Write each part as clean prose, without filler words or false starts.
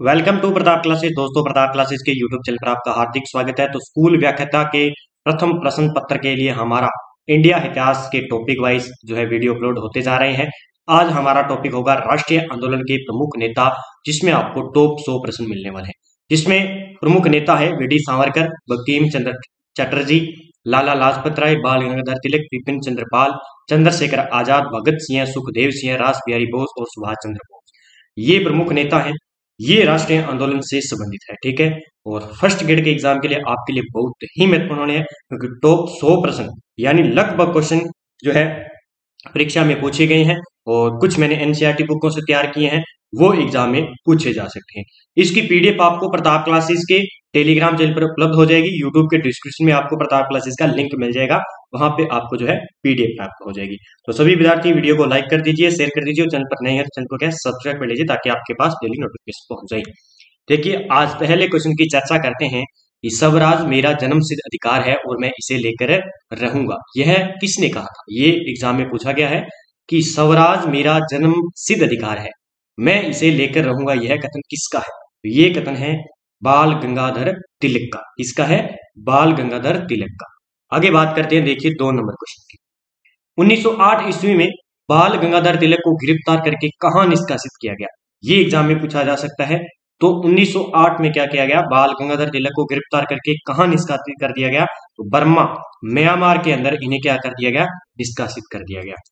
Welcome to Pratap classes. दोस्तों, Pratap classes के YouTube channel पर आपका हार्दिक स्वागत है। तो स्कूल व्याख्याता के प्रथम प्रश्न पत्र के लिए हमारा इंडिया इतिहास के टॉपिक वाइज जो है वीडियो अपलोड होते जा रहे हैं। आज हमारा टॉपिक होगा राष्ट्रीय आंदोलन के प्रमुख नेता, जिसमें आपको टॉप 100 प्रश्न मिलने वाले हैं। जिसमें प्रमुख नेता है वी डी सावरकर, बंकिम चंद्र चटर्जी, लाला लाजपत राय, बाल गंगाधर तिलक, विपिन चंद्र पाल, चंद्रशेखर आजाद, भगत सिंह, सुखदेव सिंह, रास बिहारी बोस और सुभाष चंद्र बोस। ये प्रमुख नेता हैं। ये राष्ट्रीय आंदोलन से संबंधित है, ठीक है। और फर्स्ट ग्रेड के एग्जाम के लिए आपके लिए बहुत ही महत्वपूर्ण होने हैं, क्योंकि टॉप 100 प्रश्न यानी लगभग क्वेश्चन जो है परीक्षा में पूछे गए हैं और कुछ मैंने एनसीईआरटी बुकों से तैयार किए हैं, वो एग्जाम में पूछे जा सकते हैं। इसकी पीडीएफ आपको प्रताप क्लासेस के टेलीग्राम चैनल पर उपलब्ध हो जाएगी। यूट्यूब के डिस्क्रिप्शन में आपको प्रताप क्लासेस का लिंक मिल जाएगा, वहां पे आपको जो है पीडीएफ प्राप्त हो जाएगी। तो सभी विद्यार्थी वीडियो को लाइक कर दीजिए, शेयर कर दीजिए, चैनल पर नए हैं तो चैनल को क्या सब्सक्राइब कर लीजिए, ताकि आपके पास डेली नोटिफिकेशन पहुंच जाए। देखिए, आज पहले क्वेश्चन की चर्चा करते हैं कि स्वराज मेरा जन्म सिद्ध अधिकार है और मैं इसे लेकर रहूंगा। यह किसने कहा था? ये एग्जाम में पूछा गया है कि स्वराज मेरा जन्म सिद्ध अधिकार है, मैं इसे लेकर रहूंगा। यह कथन किसका है? तो ये कथन है बाल गंगाधर तिलक का। किसका है? बाल गंगाधर तिलक का। आगे बात करते हैं, देखिए 2 नंबर क्वेश्चन की। 1908 ईस्वी में बाल गंगाधर तिलक को गिरफ्तार करके कहां निष्कासित किया गया? ये एग्जाम में पूछा जा सकता है। तो 1908 में क्या किया गया? बाल गंगाधर तिलक को गिरफ्तार करके कहां निष्कासित कर दिया गया? तो बर्मा, म्यांमार के अंदर इन्हें क्या कर दिया गया? निष्कासित कर दिया गया।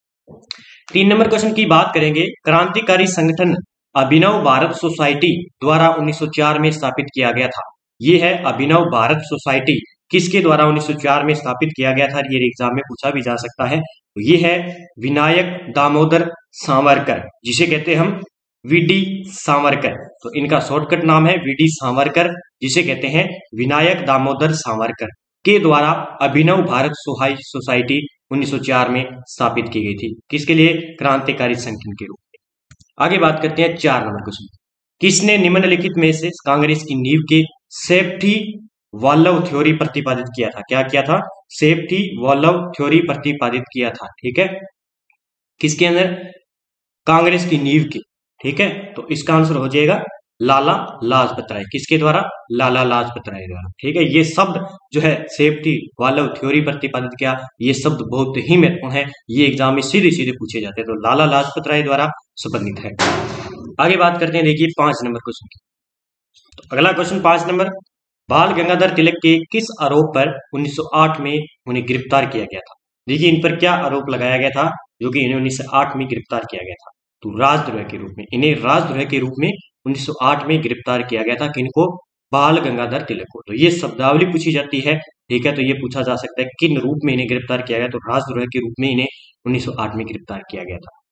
3 नंबर क्वेश्चन की बात करेंगे। क्रांतिकारी संगठन अभिनव भारत सोसाइटी द्वारा 1904 में स्थापित किया गया था। ये है अभिनव भारत सोसाइटी, किसके द्वारा 1904 में स्थापित किया गया था? ये एग्जाम में पूछा भी जा सकता है। तो ये है विनायक दामोदर सावरकर, जिसे कहते हैं हम वीडी सावरकर। तो इनका शॉर्टकट नाम है वीडी सावरकर, जिसे कहते हैं विनायक दामोदर सावरकर के द्वारा अभिनव भारत सोसाइटी 1904 में स्थापित की गई थी। किसके लिए? क्रांतिकारी संगठन के रूप में। आगे बात करते हैं 4 नंबर क्वेश्चन। किसने निम्नलिखित में से कांग्रेस की नींव के सेफ्टी वॉल्व थ्योरी प्रतिपादित किया था? क्या किया था? सेफ्टी वॉल्व थ्योरी प्रतिपादित किया था, ठीक है। किसके अंदर? कांग्रेस की नींव के, ठीक है। तो इसका आंसर हो जाएगा लाला लाजपत राय। किसके द्वारा? लाला लाजपत राय द्वारा, ठीक है। ये शब्द जो है सेफ्टी वॉल्व थ्योरी प्रतिपादित किया, ये शब्द बहुत ही महत्वपूर्ण है। ये एग्जाम में सीधे सीधे पूछे जाते हैं। तो लाला लाजपत राय द्वारा संबंधित है। आगे बात करते हैं, देखिए 5 नंबर क्वेश्चन की। तो अगला क्वेश्चन 5 नंबर। बाल गंगाधर तिलक के किस आरोप पर 1908 में उन्हें गिरफ्तार किया गया था? देखिए, इन पर क्या आरोप लगाया गया था जो कि इन्हें 1908 में गिरफ्तार किया गया था? तो राजद्रोह के रूप में। इन्हें राजद्रोह के रूप में 1908 में गिरफ्तार किया गया था। किनको? बाल गंगाधर तिलक को। तो ये शब्दावली पूछी जाती है, ठीक है। तो ये पूछा जा सकता है किन रूप में इन्हें गिरफ्तार किया गया? तो राजद्रोह के रूप में इन्हें 1908 में गिरफ्तार किया गया था।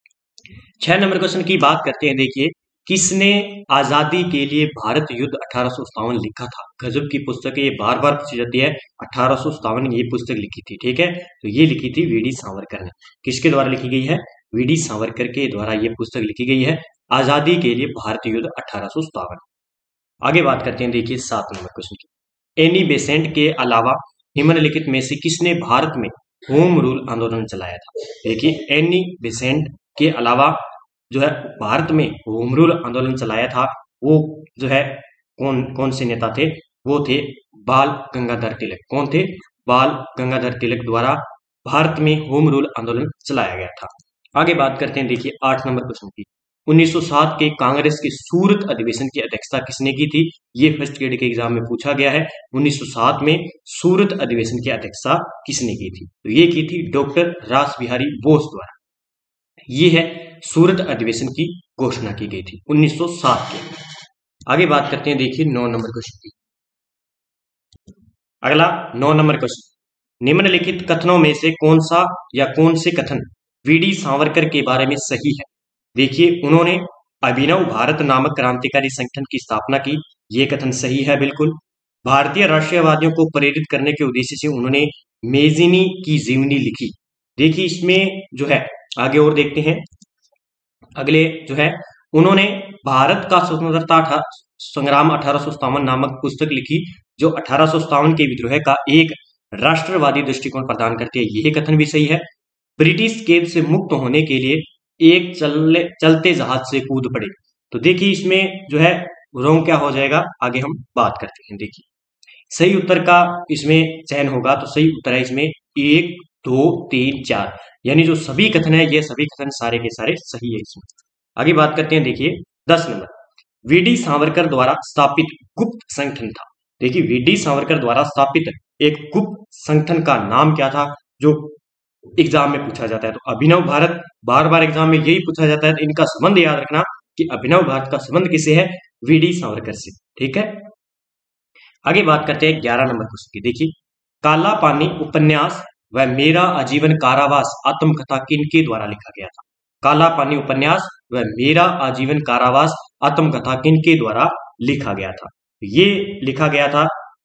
6 नंबर क्वेश्चन की बात करते हैं। देखिए, किसने आजादी के लिए भारत युद्ध 1857 लिखा था? गजब की पुस्तक है, ये बार बार पूछी जाती है। 1857 ये पुस्तक लिखी थी, ठीक है। तो ये लिखी थी वी डी सावरकर ने। किसके द्वारा लिखी गई है? वी डी सावरकर के द्वारा ये पुस्तक लिखी गई है, आजादी के लिए भारत युद्ध 1857। आगे बात करते हैं, देखिए 7 नंबर क्वेश्चन की। एनी बेसेंट के अलावा निम्नलिखित में से किसने भारत में होम रूल आंदोलन चलाया था? देखिए, एनी बेसेंट के अलावा जो है भारत में होम रूल आंदोलन चलाया था, वो जो है कौन कौन से नेता थे? वो थे बाल गंगाधर तिलक। कौन थे? बाल गंगाधर तिलक द्वारा भारत में होम रूल आंदोलन चलाया गया था। आगे बात करते हैं, देखिए 8 नंबर क्वेश्चन की। 1907 के कांग्रेस के सूरत अधिवेशन की अध्यक्षता किसने की थी? ये फर्स्ट ग्रेड के एग्जाम में पूछा गया है। 1907 में सूरत अधिवेशन की अध्यक्षता किसने की थी? तो ये की थी डॉक्टर रास बिहारी बोस द्वारा। ये है सूरत अधिवेशन की घोषणा की गई थी 1907 के। आगे बात करते हैं, देखिए 9 नंबर क्वेश्चन की। अगला 9 नंबर क्वेश्चन। निम्नलिखित कथनों में से कौन सा या कौन से कथन वी डी सावरकर के बारे में सही है? देखिए, उन्होंने अभिनव भारत नामक क्रांतिकारी संगठन की स्थापना की। ये कथन सही है, बिल्कुल। भारतीय राष्ट्रीयवादियों को प्रेरित करने के उद्देश्य से उन्होंने मेजिनी की जीवनी लिखी। देखिए, इसमें जो है आगे और देखते हैं। अगले जो है, उन्होंने भारत का स्वतंत्रता संग्राम 1857 नामक पुस्तक लिखी, जो 1857 के विद्रोह का एक राष्ट्रवादी दृष्टिकोण प्रदान करती है। यह कथन भी सही है। ब्रिटिश कैद से मुक्त होने के लिए एक चलते जहाज से कूद पड़े। तो देखिए इसमें जो है रॉन्ग क्या हो जाएगा, आगे हम बात करते हैं। देखिए सही उत्तर का इसमें चयन होगा, तो सही उत्तर है इसमें 1 2 3 4, यानी जो सभी कथन है ये सभी कथन सारे के सारे सही है इसमें। आगे बात करते हैं। देखिए 10 नंबर, वीडी सावरकर द्वारा स्थापित गुप्त संगठन था। देखिए वीडी सावरकर द्वारा स्थापित एक गुप्त संगठन का नाम क्या था, जो एग्जाम में पूछा जाता है। तो अभिनव भारत, बार बार एग्जाम में यही पूछा जाता है, तो इनका संबंध याद रखना कि अभिनव भारत का संबंध किसे है, वीडी सावरकर से। ठीक है, आगे बात करते हैं 11 नंबर क्वेश्चन की। देखिए काला पानी उपन्यास व मेरा आजीवन कारावास आत्मकथा किनके द्वारा लिखा गया था। काला पानी उपन्यास व मेरा आजीवन कारावास आत्मकथा किनके द्वारा लिखा गया था। ये लिखा गया था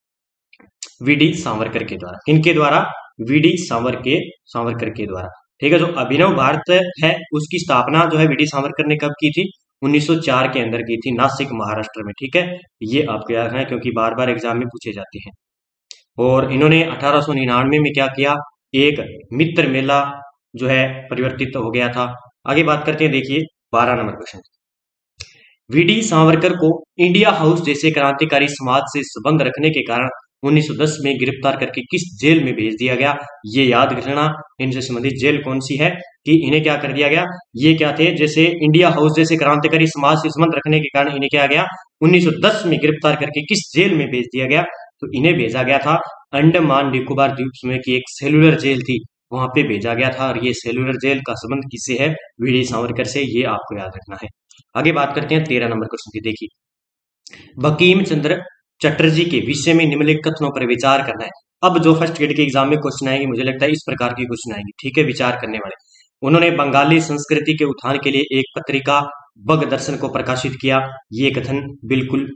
वीडी सावरकर के द्वारा। किनके द्वारा, वीडी सावरकर के द्वारा। ठीक है, जो अभिनव भारत है उसकी स्थापना जो है वीडी सावरकर ने कब की थी, 1904 के अंदर की थी, नासिक महाराष्ट्र में। ठीक है, ये आपको याद रखना है क्योंकि बार बार एग्जाम में पूछे जाते हैं। और इन्होंने 1899 में क्या किया, एक मित्र मेला जो है परिवर्तित हो गया था। आगे बात करते हैं। देखिए 12 नंबर क्वेश्चन, वीडी सावरकर को इंडिया हाउस जैसे क्रांतिकारी समाज से संबंध रखने के कारण 1910 में गिरफ्तार करके किस जेल में भेज दिया गया। ये याद रखना, इनसे संबंधित जेल कौन सी है कि इन्हें क्या कर दिया गया। ये क्या थे, जैसे इंडिया हाउस जैसे क्रांतिकारी समाज से संबंध रखने के कारण इन्हें क्या गया, 1910 में गिरफ्तार करके किस जेल में भेज दिया गया। तो इन्हें भेजा गया था अंडमान निकोबार द्वीप समूह की एक सेलुलर जेल थी, वहां पे भेजा गया था। और ये सेलुलर जेल का संबंध किससे है, वीडी सावरकर से, ये आपको याद रखना है। आगे बात करते हैं 13 नंबर क्वेश्चन की। देखिए बंकिम चंद्र चटर्जी के विषय में निम्नलिखित कथनों पर विचार करना है। अब जो फर्स्ट ग्रेड के एग्जाम में क्वेश्चन आएंगे, मुझे लगता है इस प्रकार की क्वेश्चन आएंगे। ठीक है, विचार करने वाले। उन्होंने बंगाली संस्कृति के उत्थान के लिए एक पत्रिका बग दर्शन को प्रकाशित किया। ये कथन बिल्कुल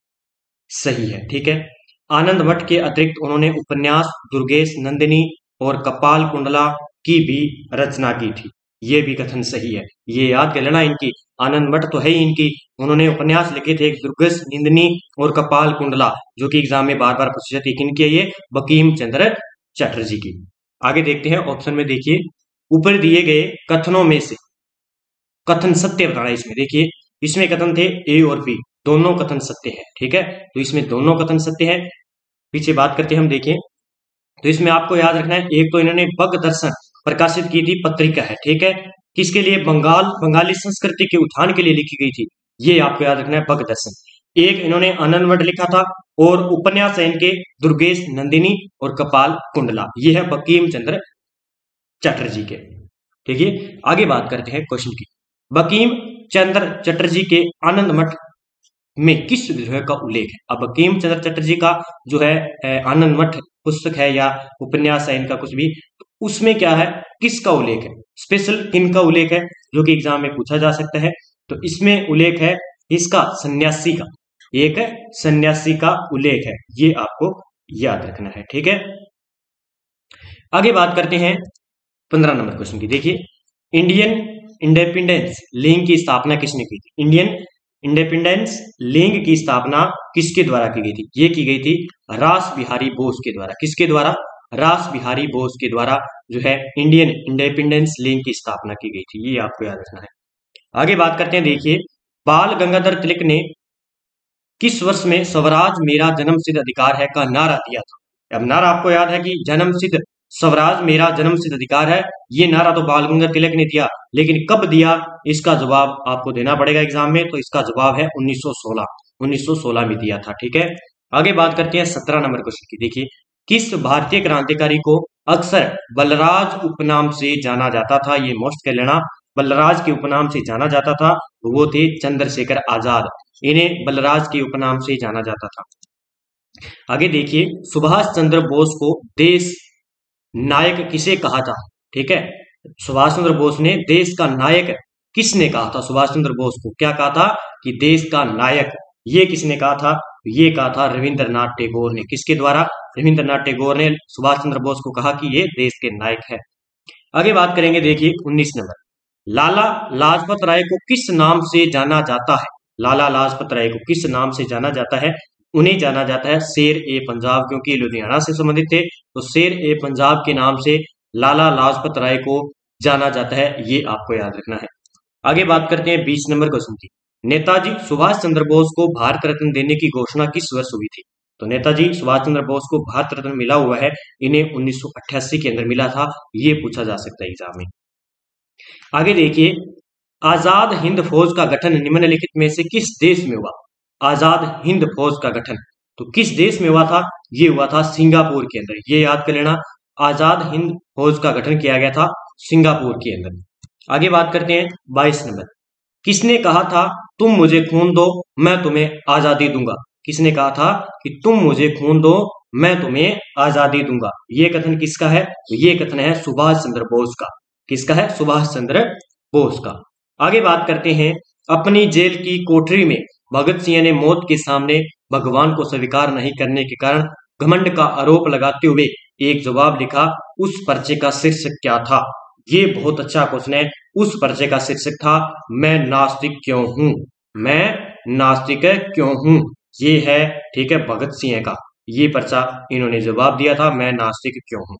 सही है। ठीक है, आनंद मठ के अतिरिक्त उन्होंने उपन्यास दुर्गेश नंदिनी और कपाल कुंडला की भी रचना की थी। ये भी कथन सही है, ये याद कर लेना। इनकी आनंद मठ तो है ही इनकी, उन्होंने उपन्यास लिखे थे दुर्गेश नंदिनी और कपाल कुंडला, जो कि एग्जाम में बार बार पूछी जाती है। किनकी है ये, बंकिम चंद्र चटर्जी की। आगे देखते हैं ऑप्शन में। देखिए ऊपर दिए गए कथनों में से कथन सत्य बताना है। इसमें देखिए इसमें कथन थे ए और बी, दोनों कथन सत्य है। ठीक है, तो इसमें दोनों कथन सत्य है। पीछे बात करते हैं हम। देखिए तो इसमें आपको याद रखना है, एक तो इन्होंने बग दर्शन प्रकाशित की थी, पत्रिका है। ठीक है, किसके लिए, बंगाली संस्कृति के उत्थान के लिए लिखी गई थी, ये आपको याद रखना है, बग दर्शन। एक इन्होंने आनंद मठ लिखा था, और उपन्यास है इनके दुर्गेश नंदिनी और कपाल कुंडला, ये है बंकिम चंद्र चटर्जी के। ठीक है, आगे बात करते हैं क्वेश्चन की। बंकिम चंद्र चटर्जी के आनंद मठ में किस विद्रोह का उल्लेख है। अब बंकिम चंद्र चटर्जी का जो है आनंद मठ पुस्तक है या उपन्यास है इनका कुछ भी, तो उसमें क्या है, किसका उल्लेख है, स्पेशल किन का उल्लेख है, जो कि एग्जाम में पूछा जा सकता है। तो इसमें उल्लेख है इसका सन्यासी का, एक सन्यासी का उल्लेख है, ये आपको याद रखना है। ठीक है, आगे बात करते हैं 15 नंबर क्वेश्चन की। देखिए इंडियन इंडिपेंडेंस लीग की स्थापना किसने की थी। इंडियन इंडिपेंडेंस लीग की स्थापना किसके द्वारा की गई थी, ये की गई थी रास बिहारी बोस के द्वारा। किसके द्वारा, रास बिहारी बोस के द्वारा जो है इंडियन इंडिपेंडेंस लीग की स्थापना की गई थी, ये आपको याद रखना है। आगे बात करते हैं। देखिए बाल गंगाधर तिलक ने किस वर्ष में स्वराज मेरा जन्मसिद्ध अधिकार है का नारा दिया था। अब नारा आपको याद है कि जन्मसिद्ध स्वराज मेरा जन्मसिद्ध अधिकार है, ये नारा तो बाल गंगाधर तिलक ने दिया, लेकिन कब दिया इसका जवाब आपको देना पड़ेगा एग्जाम में। तो इसका जवाब है 1916 में दिया था। ठीक है, आगे बात करते हैं 17 नंबर क्वेश्चन की। देखिए किस भारतीय क्रांतिकारी को अक्सर बलराज उपनाम से जाना जाता था, ये मोस्ट कर लेना, बलराज के उपनाम से जाना जाता था, वो थे चंद्रशेखर आजाद, इन्हें बलराज के उपनाम से जाना जाता था। आगे देखिए सुभाष चंद्र बोस को देश नायक किसे कहा था। ठीक है, सुभाष चंद्र बोस ने देश का नायक किसने कहा था, सुभाष चंद्र बोस को क्या कहा था कि देश का नायक, ये किसने कहा था, ये कहा था रविंद्रनाथ टैगोर ने। किसके द्वारा, रविंद्रनाथ टैगोर ने सुभाष चंद्र बोस को कहा कि ये देश के नायक है। आगे बात करेंगे। देखिए 19 नंबर, लाला लाजपत राय को किस नाम से जाना जाता है। लाला लाजपत राय को किस नाम से जाना जाता है, उन्हें जाना जाता है शेर ए पंजाब, क्योंकि लुधियाना से संबंधित थे, तो शेर ए पंजाब के नाम से लाला लाजपत राय को जाना जाता है, ये आपको याद रखना है। आगे बात करते हैं 20 नंबर क्वेश्चन की। नेताजी सुभाष चंद्र बोस को भारत रत्न देने की घोषणा किस वर्ष हुई थी? तो नेताजी सुभाष चंद्र बोस को भारत रत्न मिला हुआ है, इन्हें 1988 के अंदर मिला था। ये पूछा जा सकता है एग्जाम में। आगे देखिए, आजाद हिंद फौज का गठन निम्नलिखित में से किस देश में हुआ? आजाद हिंद फौज का गठन तो किस देश में हुआ था? ये हुआ था सिंगापुर के अंदर। ये याद कर लेना, आजाद हिंद फौज का गठन किया गया था सिंगापुर के अंदर। आगे बात करते हैं 22 नंबर। किसने कहा था तुम मुझे खून दो मैं तुम्हें आजादी दूंगा? किसने कहा था कि तुम मुझे खून दो मैं तुम्हें आजादी दूंगा? ये कथन किसका है? ये कथन है सुभाष चंद्र बोस का। किसका है? सुभाष चंद्र बोस का। आगे बात करते हैं, अपनी जेल की कोठरी में भगत सिंह ने मौत के सामने भगवान को स्वीकार नहीं करने के कारण घमंड का आरोप लगाते हुए एक जवाब लिखा। उस पर्चे का शीर्षक क्या था? ये बहुत अच्छा क्वेश्चन है। उस पर्चे का शीर्षक था मैं नास्तिक क्यों हूं। मैं नास्तिक क्यों हूं, ये है, ठीक है, भगत सिंह का ये पर्चा इन्होंने जवाब दिया था, मैं नास्तिक क्यों हूं।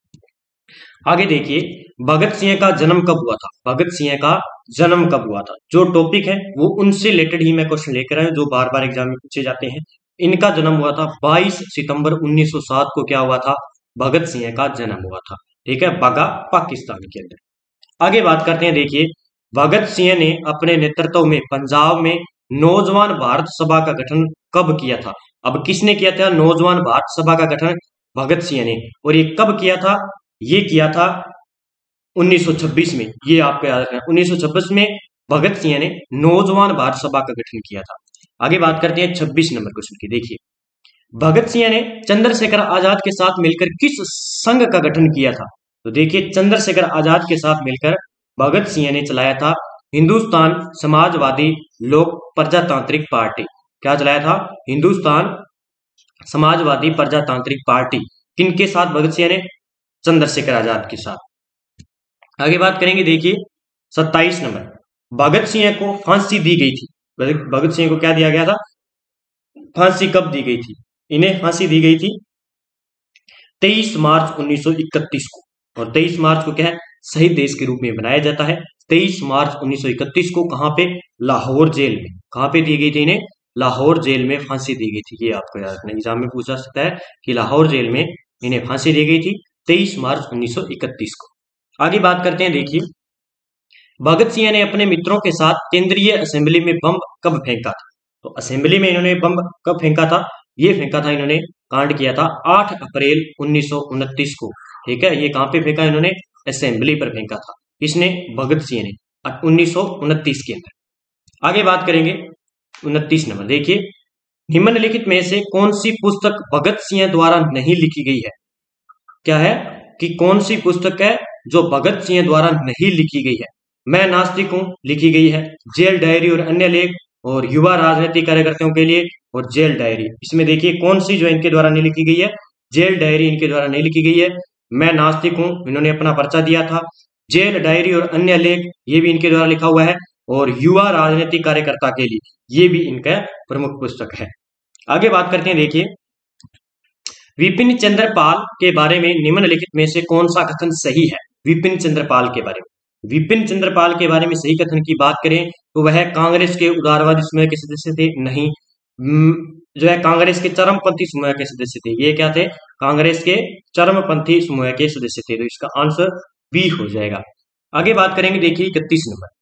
आगे देखिए, भगत सिंह का जन्म कब हुआ था? भगत सिंह का जन्म कब हुआ था? जो टॉपिक है वो उनसे रिलेटेड ही मैं क्वेश्चन लेकर आया हूं, जो बार बार एग्जाम में पूछे जाते हैं। इनका जन्म हुआ था 22 सितंबर 1907 को। क्या हुआ था? भगत सिंह का जन्म हुआ था, ठीक है, बागा पाकिस्तान के अंदर। आगे बात करते हैं, देखिए, भगत सिंह ने अपने नेतृत्व में पंजाब में नौजवान भारत सभा का गठन कब किया था? अब किसने किया था नौजवान भारत सभा का गठन? भगत सिंह ने। और ये कब किया था? ये किया था 1926 में। ये आपको याद रखना, 1926 में भगत सिंह ने नौजवान भारत सभा का गठन किया था। आगे बात करते हैं 26 नंबर क्वेश्चन की। देखिए, भगत सिंह ने चंद्रशेखर आजाद के साथ मिलकर किस संघ का गठन किया था? तो देखिए, चंद्रशेखर आजाद के साथ मिलकर भगत सिंह ने चलाया था हिंदुस्तान समाजवादी लोक प्रजातांत्रिक पार्टी। क्या चलाया था? हिंदुस्तान समाजवादी प्रजातांत्रिक पार्टी। किनके साथ? भगत सिंह ने चंद्रशेखर आजाद के साथ। आगे बात करेंगे, देखिए 27 नंबर। भगत सिंह को फांसी दी गई थी। भगत सिंह को क्या दिया गया था? फांसी कब दी गई थी? इन्हें फांसी दी गई थी 23 मार्च 1931 को। और 23 मार्च को क्या है? शहीद देश के रूप में मनाया जाता है। 23 मार्च 1931 को कहां पे? लाहौर जेल में। कहां पे दी गई थी इन्हें? लाहौर जेल में फांसी दी गई थी। ये आपको याद रखना, एग्जाम में पूछा सकता है कि लाहौर जेल में इन्हें फांसी दी गई थी 23 मार्च 1931 को। आगे बात करते हैं, देखिए, भगत सिंह ने अपने मित्रों के साथ केंद्रीय असेंबली में बम कब फेंका था? तो असेंबली में इन्होंने बम कब फेंका था? ये फेंका था, इन्होंने कांड किया था 8 अप्रैल 1929 को, ठीक है। ये कहां पे फेंका? इन्होंने असेंबली पर फेंका था। किसने? भगत सिंह ने, 1929 के अंदर। आगे बात करेंगे 29 नंबर। देखिए, निम्नलिखित में से कौन सी पुस्तक भगत सिंह द्वारा नहीं लिखी गई है? क्या है कि कौन सी पुस्तक है जो भगत सिंह द्वारा नहीं लिखी गई है? मैं नास्तिक हूं लिखी गई है, जेल डायरी और अन्य लेख, और युवा राजनीतिक कार्यकर्ताओं के लिए, और जेल डायरी। इसमें देखिए कौन सी जो इनके द्वारा नहीं लिखी गई है? जेल डायरी इनके द्वारा नहीं लिखी गई है। मैं नास्तिक हूं इन्होंने अपना पर्चा दिया था। जेल डायरी और अन्य लेख ये भी इनके द्वारा लिखा हुआ है। और युवा राजनीतिक कार्यकर्ता के लिए ये भी इनका प्रमुख पुस्तक है। आगे बात करते हैं, देखिए, विपिन चंद्र पाल के बारे में निम्नलिखित में से कौन सा कथन सही है? विपिन चंद्र पाल के बारे में, विपिन चंद्र पाल के बारे में सही कथन की बात करें तो वह कांग्रेस के उदारवादी समूह के सदस्य थे। नहीं, जो है कांग्रेस के चरमपंथी समूह के सदस्य थे। ये क्या थे? कांग्रेस के चरमपंथी समूह के सदस्य थे। तो इसका आंसर बी हो जाएगा। आगे बात करेंगे, देखिए 31 नंबर।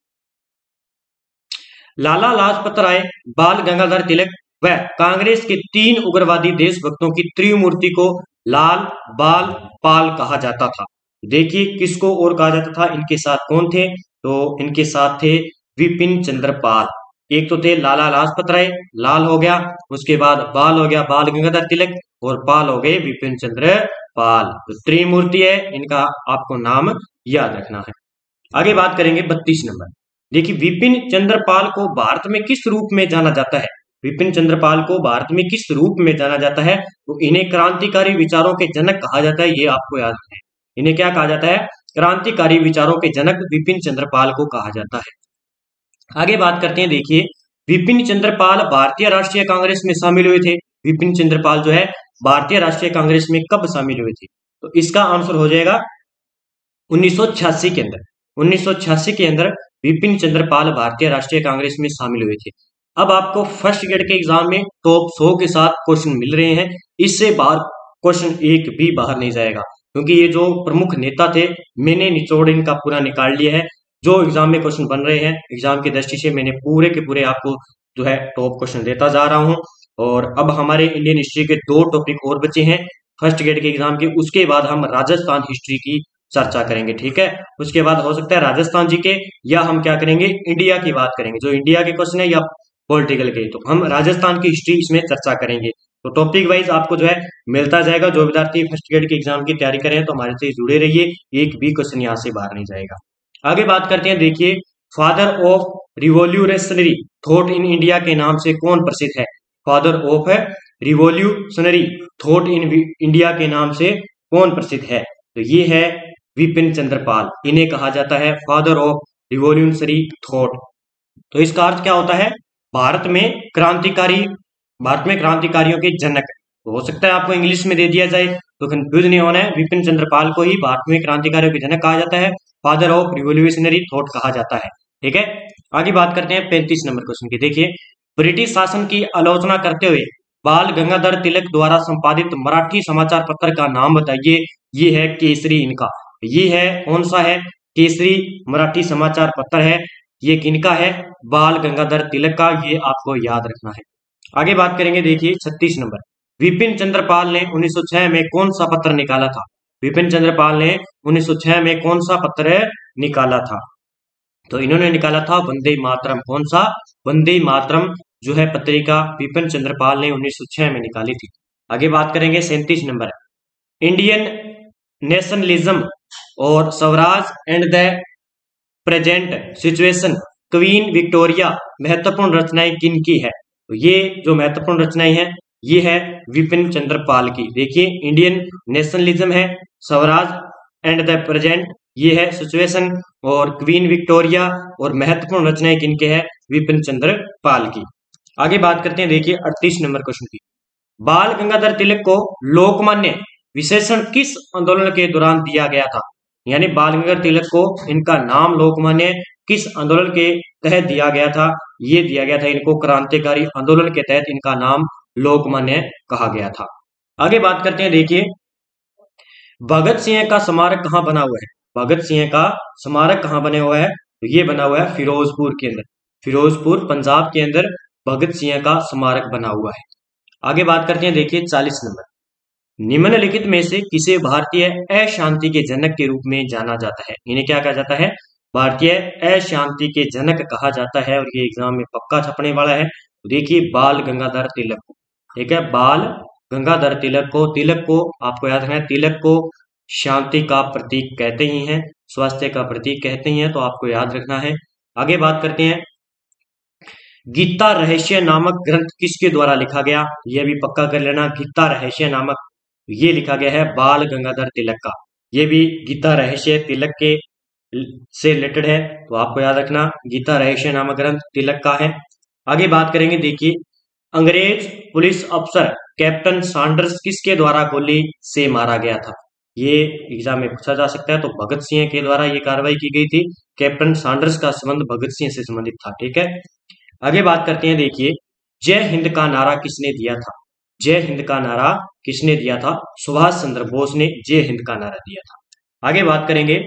लाला लाजपत राय, बाल गंगाधर तिलक व कांग्रेस के 3 उग्रवादी देशभक्तों की त्रिमूर्ति को लाल, बाल, पाल कहा जाता था। देखिए किसको और कहा जाता था? इनके साथ कौन थे? तो इनके साथ थे विपिन चंद्र पाल। एक तो थे लाला लाजपत राय, लाल हो गया, उसके बाद बाल हो गया बाल गंगाधर तिलक, और पाल हो गए विपिन चंद्र पाल। तो त्रिमूर्ति है, इनका आपको नाम याद रखना है। आगे बात करेंगे 32 नंबर। देखिए, विपिन चंद्र पाल को भारत में किस रूप में जाना जाता है? विपिन चंद्र पाल को भारत में किस रूप में जाना जाता है? तो इन्हें क्रांतिकारी विचारों के जनक कहा जाता है। ये आपको याद रखना है। इन्हें क्या कहा जाता है? क्रांतिकारी विचारों के जनक विपिन चंद्र पाल को कहा जाता है। आगे बात करते हैं, देखिए, विपिन चंद्र पाल भारतीय राष्ट्रीय कांग्रेस में शामिल हुए थे। विपिन चंद्र पाल जो है भारतीय राष्ट्रीय कांग्रेस में कब शामिल हुए थे? तो इसका आंसर हो जाएगा 1986 के अंदर। 1986 के अंदर विपिन चंद्र पाल भारतीय राष्ट्रीय कांग्रेस में शामिल हुए थे। अब आपको फर्स्ट ग्रेड के एग्जाम में टॉप 100 के साथ क्वेश्चन मिल रहे हैं, इससे बाहर क्वेश्चन एक भी बाहर नहीं जाएगा, क्योंकि ये जो प्रमुख नेता थे मैंने निचोड़ इनका पूरा निकाल लिया है। जो एग्जाम में क्वेश्चन बन रहे हैं एग्जाम की दृष्टि से मैंने पूरे के पूरे आपको जो है टॉप क्वेश्चन देता जा रहा हूं। और अब हमारे इंडियन हिस्ट्री के 2 टॉपिक और बचे हैं फर्स्ट ग्रेड के एग्जाम के, उसके बाद हम राजस्थान हिस्ट्री की चर्चा करेंगे, ठीक है। उसके बाद हो सकता है राजस्थान जी के, या हम क्या करेंगे इंडिया की बात करेंगे, जो इंडिया के क्वेश्चन है या पॉलिटिकल के, तो हम राजस्थान की हिस्ट्री इसमें चर्चा करेंगे। तो टॉपिक वाइज आपको जो है मिलता जाएगा। जो विद्यार्थी फर्स्ट ग्रेड के एग्जाम की तैयारी करें तो हमारे से जुड़े रहिए, एक भी क्वेश्चन यहाँ से बाहर नहीं जाएगा। आगे बात करते हैं, देखिए father of revolutionary thought in India के नाम से कौन प्रसिद्ध है? Father of revolutionary thought in India के नाम से कौन प्रसिद्ध है? तो ये है विपिन चंद्र पाल, इन्हें कहा जाता है फादर ऑफ रिवोल्यूशनरी थॉट। तो इसका अर्थ क्या होता है? भारत में क्रांतिकारियों के जनक। तो हो सकता है आपको इंग्लिश में दे दिया जाए तो कंफ्यूज नहीं होना है, विपिन चंद्र पाल को ही भारत में क्रांतिकारियों के जनक कहा जाता है, फादर ऑफ रिवोल्यूशनरी थॉट कहा जाता है, ठीक है। आगे बात करते हैं 35 नंबर क्वेश्चन की। देखिए ब्रिटिश शासन की आलोचना करते हुए बाल गंगाधर तिलक द्वारा संपादित मराठी समाचार पत्र का नाम बताइए। ये है केसरी इनका, ये है कौन सा है? केसरी मराठी समाचार पत्र है। ये किनका है? बाल गंगाधर तिलक का, ये आपको याद रखना है। आगे बात करेंगे, देखिए 36 नंबर, विपिन चंद्र पाल ने 1906 में कौन सा पत्र निकाला था? विपिन चंद्र पाल ने 1906 में कौन सा पत्र निकाला था? तो इन्होंने निकाला था वंदे मातरम। कौन सा? वंदे मातरम जो है पत्रिका विपिन चंद्र पाल ने 1906 में निकाली थी। आगे बात करेंगे 37 नंबर, इंडियन नेशनलिज्म और Swaraj and the present situation queen Victoria महत्वपूर्ण रचनाएं किनकी है? तो ये जो महत्वपूर्ण रचनाएं हैं ये है विपिन चंद्र पाल की। देखिए इंडियन नेशनलिज्म है, स्वराज एंड द प्रेजेंट ये है सिचुएशन, और क्वीन विक्टोरिया और महत्वपूर्ण रचनाएं किनके हैं? विपिन चंद्र पाल की। आगे बात करते हैं, देखिए 38 नंबर क्वेश्चन की, बाल गंगाधर तिलक को लोकमान्य विशेषण किस आंदोलन के दौरान दिया गया था? यानी बाल गंगाधर तिलक को इनका नाम लोकमान्य किस आंदोलन के तहत दिया गया था? ये दिया गया था इनको क्रांतिकारी आंदोलन के तहत इनका नाम लोकमान्य कहा गया था। आगे बात करते हैं, देखिए भगत सिंह का स्मारक कहाँ बना हुआ है? भगत सिंह का स्मारक कहाँ बने हुआ है? तो ये बना हुआ है फिरोजपुर के अंदर, फिरोजपुर पंजाब के अंदर भगत सिंह का स्मारक बना हुआ है। आगे बात करते हैं, देखिए 40 नंबर, निम्नलिखित में से किसे भारतीय अशांति के जनक के रूप में जाना जाता है? इन्हें क्या कहा जाता है? भारतीय अशांति के जनक कहा जाता है, और ये एग्जाम में पक्का छपने वाला है। देखिए बाल गंगाधर तिलक को, ठीक है, बाल गंगाधर तिलक को आपको याद रखना है, तिलक को शांति का प्रतीक कहते ही हैं, स्वास्थ्य का प्रतीक कहते ही हैं, तो आपको याद रखना है। आगे बात करते हैं, गीता रहस्य नामक ग्रंथ किसके द्वारा लिखा गया? यह भी पक्का कर लेना, गीता रहस्य नामक ये लिखा गया है बाल गंगाधर तिलक का। ये भी गीता रहस्य तिलक के से रिलेटेड है, तो आपको याद रखना गीता रहस्य नामक ग्रंथ तिलक का है। आगे बात करेंगे, देखिए अंग्रेज पुलिस अफसर कैप्टन सैंडर्स किसके द्वारा गोली से मारा गया था? ये एग्जाम में पूछा जा सकता है। तो भगत सिंह के द्वारा ये कार्रवाई की गई थी। कैप्टन सैंडर्स का संबंध भगत सिंह से संबंधित था, ठीक है। आगे बात करते हैं, देखिए जय हिंद का नारा किसने दिया था? जय हिंद का नारा किसने दिया था? सुभाष चंद्र बोस ने जय हिंद का नारा दिया था। आगे बात करेंगे,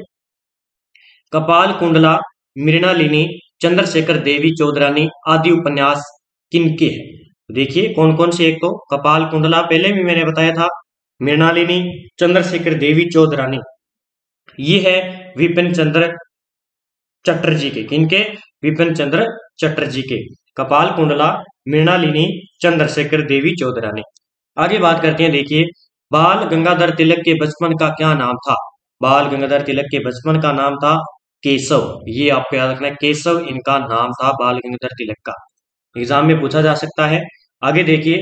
कपाल कुंडला, मृणालिनी, चंद्रशेखर देवी चौधरानी आदि उपन्यास किनके हैं? देखिए कौन कौन से, एक तो कपाल कुंडला पहले भी मैंने बताया था, मृणालिनी, चंद्रशेखर देवी चौधरानी, ये है विपिन चंद्र चटर्जी के। किनके? विपिन चंद्र चटर्जी के। कपाल कुंडला, मृणालिनी, चंद्रशेखर देवी चौधरानी। आगे बात करते हैं, देखिए बाल गंगाधर तिलक के बचपन का क्या नाम था? बाल गंगाधर तिलक के बचपन का नाम था केशव। ये आपको याद रखना है, केशव इनका नाम था बाल गंगाधर तिलक का। एग्जाम में पूछा जा सकता है। आगे देखिए,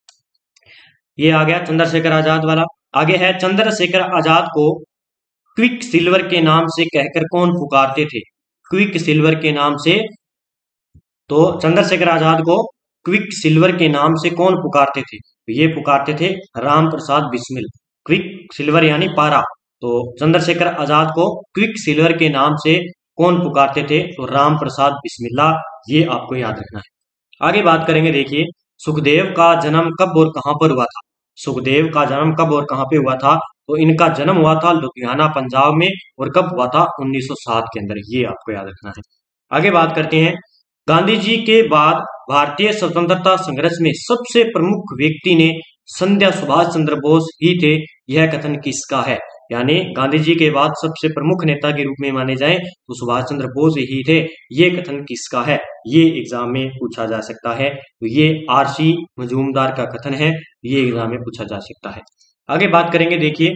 ये आ गया चंद्रशेखर आजाद वाला। आगे है, चंद्रशेखर आजाद को क्विक सिल्वर के नाम से कहकर कौन पुकारते थे? क्विक सिल्वर के नाम से, तो चंद्रशेखर आजाद को क्विक सिल्वर के नाम से कौन पुकारते थे? ये पुकारते थे राम प्रसाद बिस्मिल। क्विक सिल्वर यानी पारा, तो चंद्रशेखर आजाद को क्विक सिल्वर के नाम से कौन पुकारते थे? तो राम प्रसाद बिस्मिल्ला, ये आपको याद रखना है। आगे बात करेंगे, देखिए सुखदेव का जन्म कब और कहां पर हुआ था? सुखदेव का जन्म कब और कहां पे हुआ था? तो इनका जन्म हुआ था लुधियाना पंजाब में, और कब हुआ था? 1907 के अंदर, ये आपको याद रखना है। आगे बात करते हैं, गांधी जी के बाद भारतीय स्वतंत्रता संघर्ष में सबसे प्रमुख व्यक्ति ने संध्या सुभाष चंद्र बोस ही थे, यह कथन किसका है? यानी गांधी जी के बाद सबसे प्रमुख नेता के रूप में माने जाए तो सुभाष चंद्र बोस ही थे, ये कथन किसका है? ये एग्जाम में पूछा जा सकता है। तो ये आरसी मजूमदार का कथन है, ये एग्जाम में पूछा जा सकता है। आगे बात करेंगे, देखिए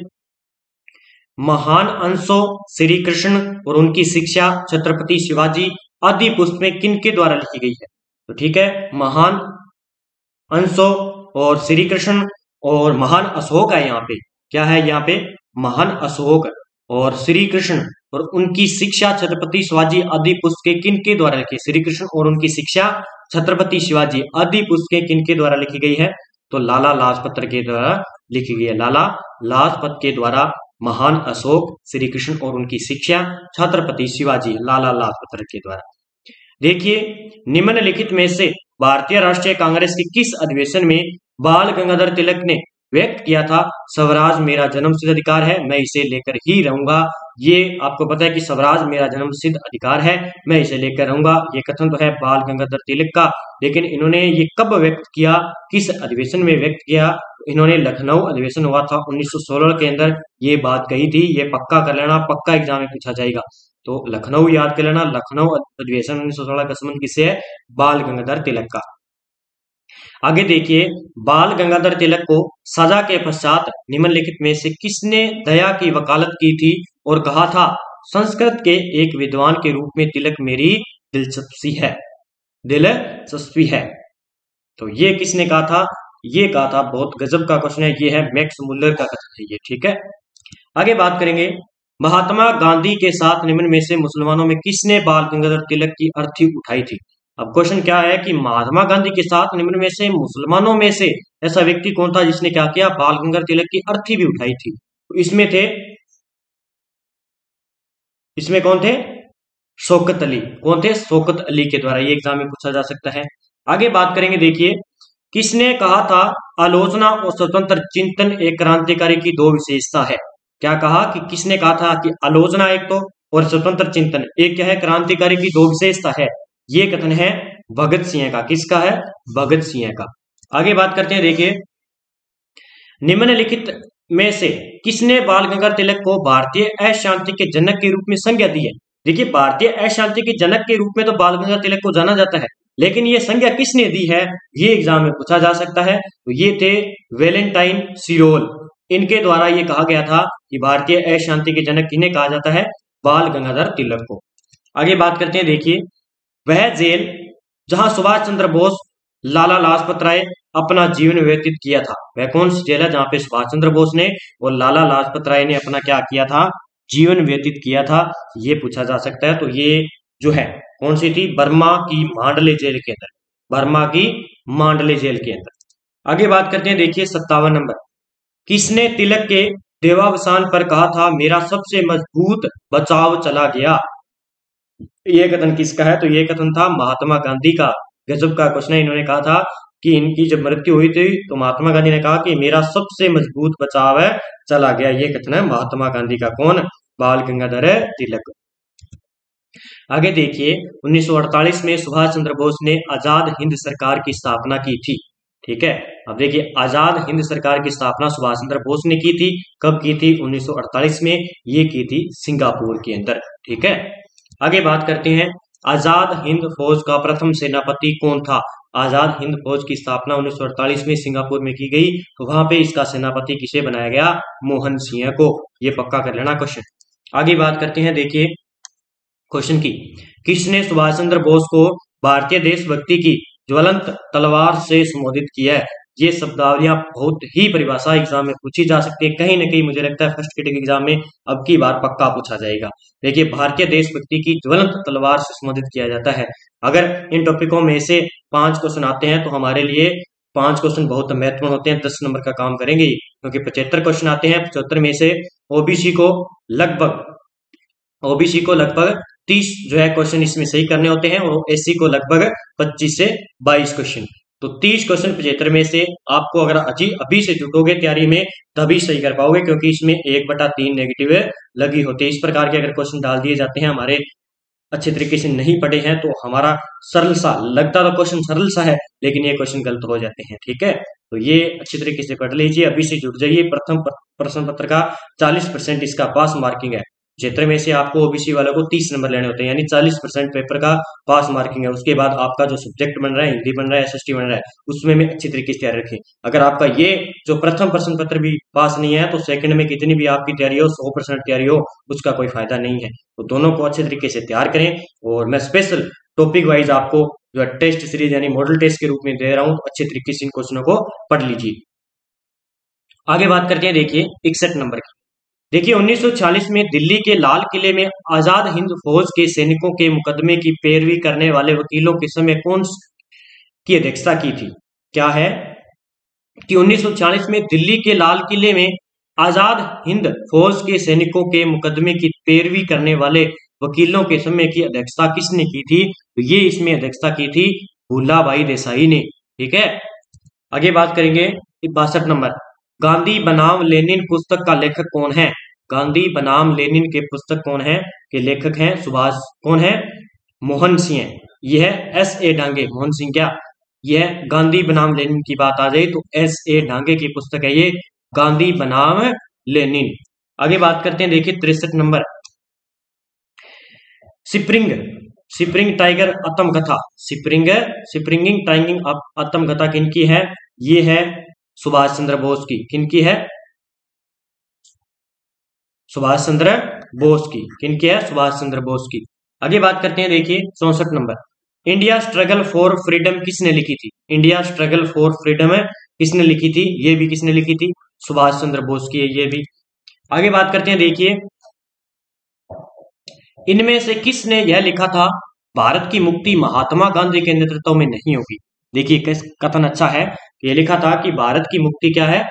महान अंशों श्री कृष्ण और उनकी शिक्षा छत्रपति शिवाजी आदि पुस्तक में किनके द्वारा लिखी गई है? तो ठीक है, महान अंशों और श्री कृष्ण और महान अशोक है, यहाँ पे क्या है? यहाँ पे महान अशोक और श्री कृष्ण और उनकी शिक्षा छत्रपति शिवाजी आदि पुस्तकें किनके द्वारा लिखी? श्री कृष्ण और उनकी शिक्षा छत्रपति शिवाजी आदि पुस्तकें किनके द्वारा लिखी गई है? तो लाला लाजपत के द्वारा लिखी गई है। लाला लाजपत के द्वारा महान अशोक, श्री कृष्ण और उनकी शिक्षा छत्रपति शिवाजी, लाला लाजपत के द्वारा। देखिए निम्नलिखित में से भारतीय राष्ट्रीय कांग्रेस के किस अधिवेशन में बाल गंगाधर तिलक ने व्यक्त किया था स्वराज मेरा जन्मसिद्ध अधिकार है, मैं इसे लेकर ही रहूंगा? ये आपको पता है कि स्वराज मेरा जन्मसिद्ध अधिकार है, मैं इसे लेकर रहूंगा, ये कथन तो है बाल गंगाधर तिलक का। लेकिन इन्होंने ये कब व्यक्त किया, किस अधिवेशन में व्यक्त किया? इन्होंने लखनऊ अधिवेशन हुआ था 1916 के अंदर ये बात कही थी। ये पक्का कर लेना, पक्का एग्जाम में पूछा जाएगा। तो लखनऊ याद कर लेना, लखनऊ अधिवेशन 1916 का संबंध किससे है? बाल गंगाधर तिलक का। आगे देखिए, बाल गंगाधर तिलक को सजा के पश्चात निम्नलिखित में से किसने दया की वकालत की थी और कहा था संस्कृत के एक विद्वान के रूप में तिलक मेरी दिलचस्पी है, दिलचस्पी है? तो ये किसने कहा था? ये कहा था, बहुत गजब का क्वेश्चन है, ये है मैक्स मुल्लर का कथन है ये, ठीक है। आगे बात करेंगे, महात्मा गांधी के साथ निम्न में से मुसलमानों में किसने बाल गंगाधर तिलक की अर्थी उठाई थी? अब क्वेश्चन क्या है कि महात्मा गांधी के साथ निम्न में से मुसलमानों में से ऐसा व्यक्ति कौन था जिसने क्या किया? बाल गंगाधर तिलक की अर्थी भी उठाई थी। तो इसमें थे, इसमें कौन थे? शौकत अली। कौन थे? शौकत अली के द्वारा, ये एग्जाम में पूछा जा सकता है। आगे बात करेंगे, देखिए किसने कहा था आलोचना और स्वतंत्र चिंतन एक क्रांतिकारी की दो विशेषता है? क्या कहा कि किसने कहा था कि आलोचना एक तो और स्वतंत्र चिंतन एक क्या है? क्रांतिकारी की दो विशेषता है। ये कथन है भगत सिंह का। किसका है? भगत सिंह का। आगे बात करते हैं, देखिए निम्नलिखित में से किसने बाल गंगाधर तिलक को भारतीय अशांति के जनक के रूप में संज्ञा दी है? देखिए भारतीय अशांति के जनक के रूप में तो बाल गंगाधर तिलक को जाना जाता है, लेकिन ये संज्ञा किसने दी है? ये एग्जाम में पूछा जा सकता है। तो ये थे वैलेंटाइन सिरोल, इनके द्वारा ये कहा गया था कि भारतीय अशांति के जनक किन्हें कहा जाता है? बाल गंगाधर तिलक को। आगे बात करते हैं, देखिए वह जेल जहां सुभाष चंद्र बोस, लाला लाजपत राय अपना जीवन व्यतीत किया था, वह कौन सी जेल है जहां पे सुभाष चंद्र बोस ने और लाला लाजपत राय ने अपना क्या किया था? जीवन व्यतीत किया था, ये पूछा जा सकता है। तो ये जो है कौन सी थी? बर्मा की मांडले जेल के अंदर, बर्मा की मांडले जेल के अंदर। आगे बात करते हैं, देखिए 57 नंबर, किसने तिलक के देवावसान पर कहा था मेरा सबसे मजबूत बचाव चला गया? ये कथन किसका है? तो ये कथन था महात्मा गांधी का। गजब का क्वेश्चन है। इन्होंने कहा था कि इनकी जब मृत्यु हुई थी तो महात्मा गांधी ने कहा कि मेरा सबसे मजबूत बचाव है चला गया, ये कथन है महात्मा गांधी का। कौन? बाल गंगाधर तिलक। आगे देखिए 1948 में सुभाष चंद्र बोस ने आजाद हिंद सरकार की स्थापना की थी, ठीक है। अब देखिए आजाद हिंद सरकार की स्थापना सुभाष चंद्र बोस ने की थी, कब की थी? 1948 में, ये की थी सिंगापुर के अंदर, ठीक है। आगे बात करते हैं, आजाद हिंद फौज का प्रथम सेनापति कौन था? आजाद हिंद फौज की स्थापना 1948 में सिंगापुर में की गई, तो वहां पे इसका सेनापति किसे बनाया गया? मोहन सिंह को। ये पक्का कर लेना क्वेश्चन। आगे बात करते हैं, देखिए क्वेश्चन की, किसने सुभाष चंद्र बोस को भारतीय देशभक्ति की ज्वलंत तलवार से संबोधित किया है? ये शब्दावलियां बहुत ही परिभाषा एग्जाम में पूछी जा सकती है, कहीं ना कहीं मुझे लगता है फर्स्ट कैटेगरी एग्जाम में अब की बार पक्का पूछा जाएगा। देखिए भारतीय देशभक्ति की ज्वलंत तलवार से संबोधित किया जाता है। अगर इन टॉपिकों में से 5 क्वेश्चन आते हैं तो हमारे लिए 5 क्वेश्चन बहुत महत्वपूर्ण होते हैं, 10 नंबर का काम करेंगे, क्योंकि 75 क्वेश्चन आते हैं। 75 में से ओबीसी को लगभग 30 जो है क्वेश्चन इसमें सही करने होते हैं और एससी को लगभग 25 से 22 क्वेश्चन। तो 30 क्वेश्चन 75 में से आपको अगर अभी से जुटोगे तैयारी में तभी सही कर पाओगे, क्योंकि इसमें 1/3 नेगेटिव लगी होती है। इस प्रकार के अगर क्वेश्चन डाल दिए जाते हैं, हमारे अच्छे तरीके से नहीं पढ़े हैं, तो हमारा सरल सा लगता तो क्वेश्चन सरल सा है, लेकिन ये क्वेश्चन गलत हो जाते हैं। ठीक है, तो ये अच्छी तरीके से पढ़ लीजिए, अभी से जुट जाइए। प्रथम प्रश्न पत्र का 40% इसका पास मार्किंग है। क्षेत्र में से आपको ओबीसी वालों को 30 नंबर लेने होते हैं, यानी 40% पेपर का पास मार्किंग है। उसके बाद आपका जो सब्जेक्ट बन रहा है, हिंदी बन रहा है, एसएसटी बन रहा है, उसमें में अच्छी तरीके से तैयारी रखें। अगर आपका ये जो प्रथम प्रश्न पत्र भी पास नहीं है, तो सेकंड में कितनी भी आपकी तैयारी हो, 100% तैयारी हो, उसका कोई फायदा नहीं है। तो दोनों को अच्छे तरीके से तैयार करें। और मैं स्पेशल टॉपिक वाइज आपको जो है टेस्ट सीरीज यानी मॉडल टेस्ट के रूप में दे रहा हूं, तो अच्छे तरीके से इन क्वेश्चनों को पढ़ लीजिए। आगे बात करते हैं, देखिए 61 नंबर की। देखिए 1946 में दिल्ली के लाल किले में आजाद हिंद फौज के सैनिकों के मुकदमे की पैरवी करने वाले वकीलों के समय कौन की अध्यक्षता की थी? क्या है कि 1940 में दिल्ली के लाल किले में आजाद हिंद फौज के सैनिकों के मुकदमे की पैरवी करने वाले वकीलों के समय की अध्यक्षता किसने की थी? तो ये इसमें अध्यक्षता की थी भूलाभाई देसाई ने। ठीक है, आगे बात करेंगे 62 नंबर। गांधी बनाम लेनिन पुस्तक का लेखक कौन है? गांधी बनाम लेनिन के पुस्तक कौन है के लेखक हैं सुभाष, कौन है? मोहन सिंह। यह है S.A. डांगे। मोहन सिंह क्या? यह गांधी बनाम लेनिन की बात आ जाए तो S.A. डांगे की पुस्तक है ये, गांधी बनाम लेनिन। आगे बात करते हैं, देखिए 63 नंबर। स्प्रिंग टाइगर आत्मकथा, स्प्रिंगिंग टाइगर आत्मकथा किनकी है? ये है सुभाष चंद्र बोस की। किनकी है? सुभाष चंद्र बोस की। किनकी है? सुभाष चंद्र बोस की। आगे बात करते हैं, देखिए 64 number. India struggle for freedom किसने लिखी थी? इंडिया स्ट्रगल फॉर फ्रीडम किसने लिखी थी? ये भी किसने लिखी थी? सुभाष चंद्र बोस की है ये भी। आगे बात करते हैं, देखिए इनमें से किसने यह लिखा था भारत की मुक्ति महात्मा गांधी के नेतृत्व में नहीं होगी? देखिए कथन अच्छा है। ये लिखा था कि भारत की मुक्ति क्या है,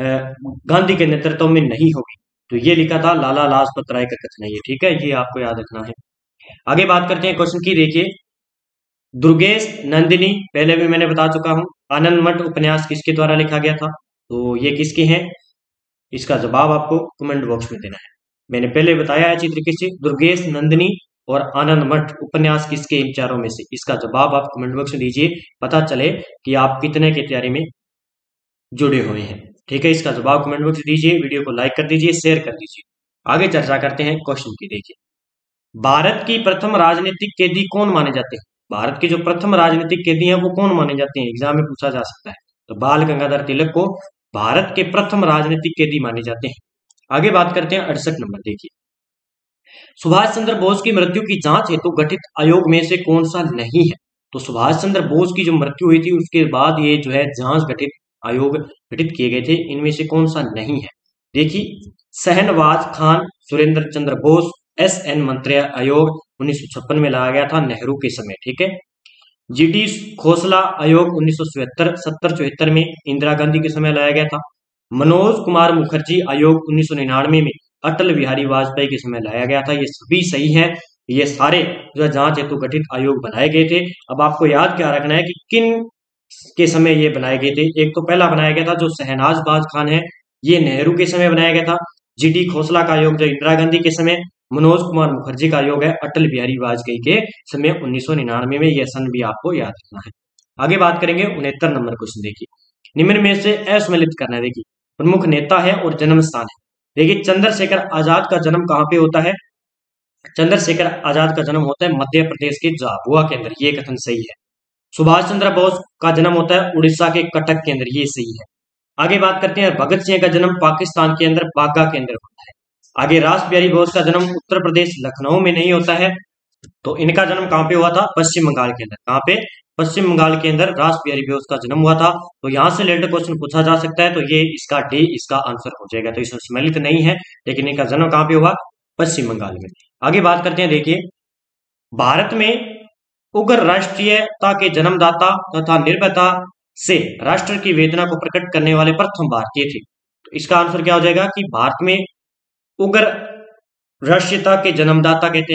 गांधी के नेतृत्व में नहीं होगी। तो ये लिखा था लाला लाजपत राय का कथन है ये। ठीक है, ये आपको याद रखना है। आगे बात करते हैं क्वेश्चन की, देखिए दुर्गेश नंदिनी पहले भी मैंने बता चुका हूं। आनंद मठ उपन्यास किसके द्वारा लिखा गया था? तो ये किसके हैं? इसका जवाब आपको कमेंट बॉक्स में देना है। मैंने पहले बताया है अच्छी तरीके से, दुर्गेश नंदिनी और आनंद मठ उपन्यास किसके? इन चारों में से। इसका जवाब आप कमेंट बॉक्स में दीजिए, पता चले कि आप कितने की तैयारी में जुड़े हुए हैं। ठीक है, इसका जवाब कमेंट बॉक्स में दीजिए, वीडियो को लाइक कर दीजिए, शेयर कर दीजिए। आगे चर्चा करते हैं क्वेश्चन की। देखिए भारत की प्रथम राजनीतिक कैदी कौन माने जाते हैं? भारत के जो प्रथम राजनीतिक कैदी हैं वो कौन माने जाते हैं? एग्जाम में पूछा जा सकता है। तो बाल गंगाधर तिलक को भारत के प्रथम राजनीतिक कैदी माने जाते हैं। आगे बात करते हैं 68 नंबर। देखिए सुभाष चंद्र बोस की मृत्यु की जांच हेतु गठित आयोग में से कौन सा नहीं है? तो सुभाष चंद्र बोस की जो मृत्यु हुई थी उसके बाद ये जो है जांच गठित आयोग गठित किए गए थे, इनमें से कौन सा नहीं है? देखिए शहनवाज खान सुरेंद्र चंद्र बोस SN मंत्री आयोग 1956 में लाया गया था नेहरू के समय। ठीक है, GD खोसला आयोग 1970-74 में इंदिरा गांधी के समय लाया गया था। मनोज कुमार मुखर्जी आयोग 1999 में अटल बिहारी वाजपेयी के समय लाया गया था। ये सभी सही है, ये सारे जो है जांच हेतु गठित आयोग बनाए गए थे। अब आपको याद क्या रखना है कि किन के समय ये बनाए गए थे। एक तो पहला बनाया गया था जो शहनाज खान है, ये नेहरू के समय बनाया गया था। GD खोसला का आयोग जो इंदिरा गांधी के समय, मनोज कुमार मुखर्जी का आयोग है अटल बिहारी वाजपेयी के समय 1999 में। यह सन भी आपको याद रखना है। आगे बात करेंगे 69 नंबर क्वेश्चन। देखिए निम्न में से असम्मिलित करना है। देखिए प्रमुख नेता है और जन्म स्थान है। देखिए चंद्रशेखर आजाद का जन्म कहाँ पे होता है? चंद्रशेखर आजाद का जन्म होता है मध्य प्रदेश के झाबुआ के अंदर, ये कथन सही है। सुभाष चंद्र बोस का जन्म होता है उड़ीसा के कटक के अंदर, ये सही है। आगे बात करते हैं भगत सिंह का जन्म पाकिस्तान के अंदर बाघा के अंदर होता है। आगे रास बिहारी बोस का जन्म उत्तर प्रदेश लखनऊ में नहीं होता है। तो इनका जन्म कहाँ पे हुआ था? पश्चिम बंगाल के अंदर। कहाँ पे? पश्चिम बंगाल के अंदर रास बिहारी बोस का जन्म हुआ था। तो यहाँ से रिलेटेड क्वेश्चन पूछा जा सकता है, तो ये इसका डी इसका आंसर हो जाएगा। तो इसमें सम्मिलित नहीं है, लेकिन इनका जन्म कहाँ पे हुआ? पश्चिम बंगाल में। आगे बात करते हैं, देखिए भारत में उग्र राष्ट्रीयता के जन्मदाता तथा निर्भयता से राष्ट्र की वेदना को प्रकट करने वाले प्रथम भारतीय थे। तो इसका आंसर क्या हो जाएगा कि भारत में उग्र राष्ट्रीयता के जन्मदाता कहते हैं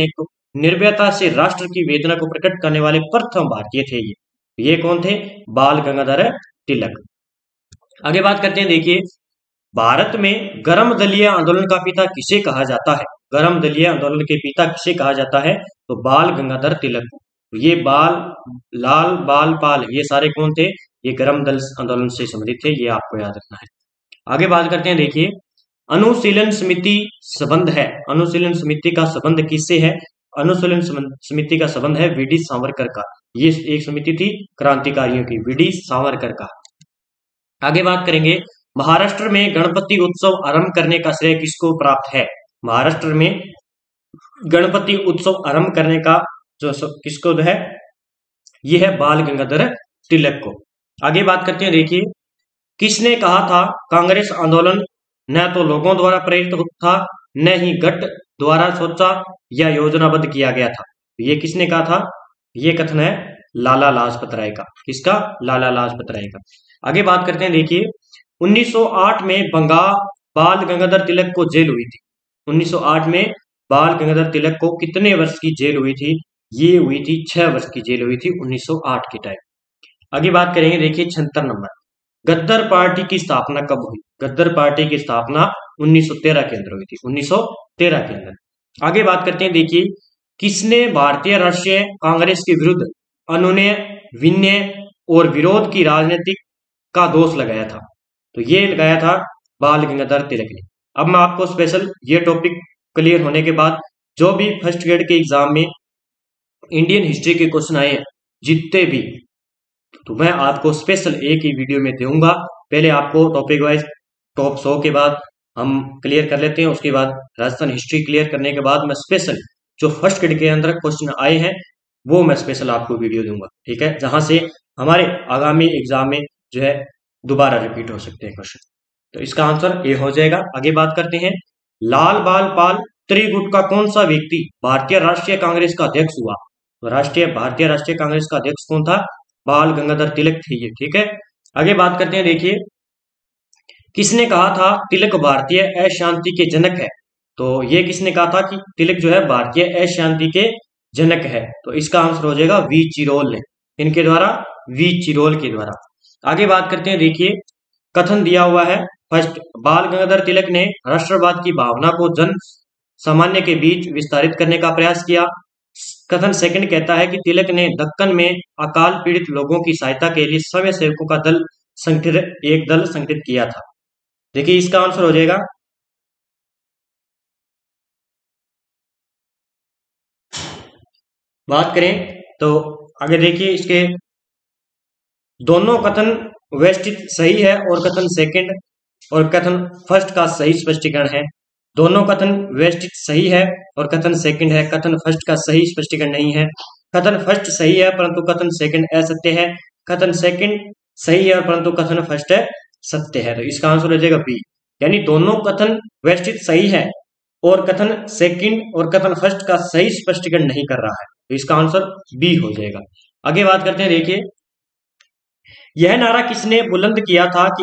निर्भयता से राष्ट्र की वेदना को प्रकट करने वाले प्रथम भारतीय थे ये कौन थे? बाल गंगाधर तिलक। आगे बात करते हैं, देखिए भारत में गर्म दलीय आंदोलन का पिता किसे कहा जाता है? गर्म दलीय आंदोलन के पिता किसे कहा जाता है? तो बाल गंगाधर तिलक को। ये बाल, लाल, बाल, पाल, ये सारे कौन थे? ये गर्म दल आंदोलन से संबंधित थे, ये आपको याद रखना है। आगे बात करते हैं, देखिए अनुशीलन समिति संबंध है, अनुशीलन समिति का संबंध किससे है? अनुशीलन समिति का संबंध है वीडी सावरकर का। ये एक समिति थी क्रांतिकारियों की, वीडी सावरकर का। आगे बात करेंगे, महाराष्ट्र में गणपति उत्सव आरंभ करने का श्रेय किसको प्राप्त है? महाराष्ट्र में गणपति उत्सव आरंभ करने का जो किसको है? ये है बाल गंगाधर तिलक को। आगे बात करते हैं, देखिए किसने कहा था कांग्रेस आंदोलन न तो लोगों द्वारा प्रेरित था, न ही गठ द्वारा सोचा या योजनाबद्ध किया गया था? ये किसने कहा था? ये कथन है लाला लाजपत राय का। किसका? लाला लाजपत राय का। आगे बात करते हैं, देखिए 1908 में बाल गंगाधर तिलक को जेल हुई थी। 1908 में बाल गंगाधर तिलक को कितने वर्ष की जेल हुई थी? ये हुई थी 6 वर्ष की जेल हुई थी 1908 के टाइम। आगे बात करेंगे, देखिए 76 नंबर, गद्दर पार्टी की स्थापना कब हुई? गद्दर पार्टी की स्थापना 1913 के अंदर हुई थी, 1913 के अंदर। आगे बात करते हैं, देखिए किसने भारतीय राष्ट्रीय कांग्रेस के विरुद्ध अनुनय, विनय और विरोध की राजनीति का दोष लगाया था? तो ये लगाया था बाल गंगाधर तिलक ने। अब मैं आपको स्पेशल ये टॉपिक क्लियर होने के बाद जो भी फर्स्ट ग्रेड के एग्जाम में इंडियन हिस्ट्री के क्वेश्चन आए हैं जितने भी, तो मैं आपको स्पेशल एक ही वीडियो में दूंगा। पहले आपको टॉपिक वाइज टॉप 100 के बाद हम क्लियर कर लेते हैं, उसके बाद राजस्थान हिस्ट्री क्लियर करने के बाद मैं स्पेशल जो फर्स्ट ग्रेड के अंदर क्वेश्चन आए हैं वो मैं स्पेशल आपको वीडियो दूंगा, ठीक है, जहां से हमारे आगामी एग्जाम में जो है दोबारा रिपीट हो सकते हैं क्वेश्चन। तो इसका आंसर ए हो जाएगा। आगे बात करते हैं, लाल बाल पाल त्रिगुट का कौन सा व्यक्ति भारतीय राष्ट्रीय कांग्रेस का अध्यक्ष हुआ? तो भारतीय राष्ट्रीय कांग्रेस का अध्यक्ष कौन था? बाल गंगाधर तिलक थे ये, ठीक है। आगे बात करते हैं, देखिए किसने कहा था तिलक भारतीय अशांति के जनक है? तो ये किसने कहा था कि तिलक जो है भारतीय अशांति के जनक है? तो इसका आंसर हो जाएगा वी चिरोल ने। इनके द्वारा, वी चिरोल के द्वारा। आगे बात करते हैं, देखिए कथन दिया हुआ है फर्स्ट, बाल गंगाधर तिलक ने राष्ट्रवाद की भावना को जन सामान्य के बीच विस्तारित करने का प्रयास किया। कथन सेकंड कहता है कि तिलक ने दक्कन में अकाल पीड़ित लोगों की सहायता के लिए स्वयं सेवकों का दल संगठित किया था। देखिए इसका आंसर हो जाएगा बात करें तो आगे देखिए इसके दोनों कथन व्यवस्थित सही है और कथन सेकंड और कथन फर्स्ट का सही स्पष्टीकरण है। दोनों कथन व्यवस्थित सही है और कथन सेकंड है, कथन फर्स्ट का सही स्पष्टीकरण नहीं है। कथन फर्स्ट सही है परंतु कथन सेकंड असत्य है, कथन सेकंड सही है परंतु कथन फर्स्ट है सत्य है। तो इसका आंसर हो जाएगा बी, यानी दोनों कथन व्यवस्थित सही है और कथन सेकंड और कथन फर्स्ट का सही स्पष्टीकरण नहीं कर रहा है, तो इसका आंसर बी हो जाएगा। आगे बात करते हैं, देखिए यह नारा किसने बुलंद किया था कि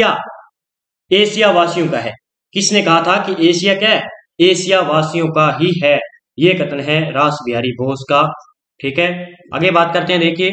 एशिया वासियों का है? किसने कहा था कि एशिया क्या है? एशिया वासियों का ही है। ये कथन है रास बिहारी बोस का, ठीक है। आगे बात करते हैं, देखिए